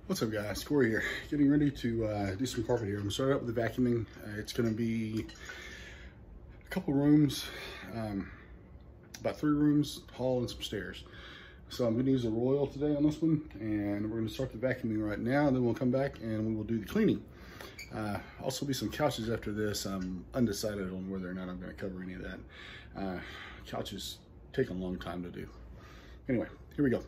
What's up guys, Corey here, getting ready to do some carpet here. I'm gonna start out with the vacuuming. It's gonna be a couple rooms, about 3 rooms, hall and some stairs. So I'm gonna use a Royal today on this one, and we're gonna start the vacuuming right now, and then we'll come back and we will do the cleaning. Also be some couches after this. I'm undecided on whether or not I'm gonna cover any of that. Couches take a long time to do. Anyway, here we go.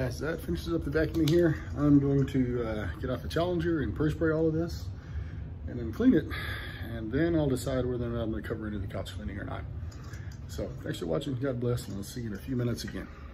guys, that finishes up the vacuuming here. I'm going to get out the Challenger and perspray all of this and then clean it. And then I'll decide whether or not I'm going to cover any of the couch cleaning or not. So thanks for watching. God bless, and I'll see you in a few minutes again.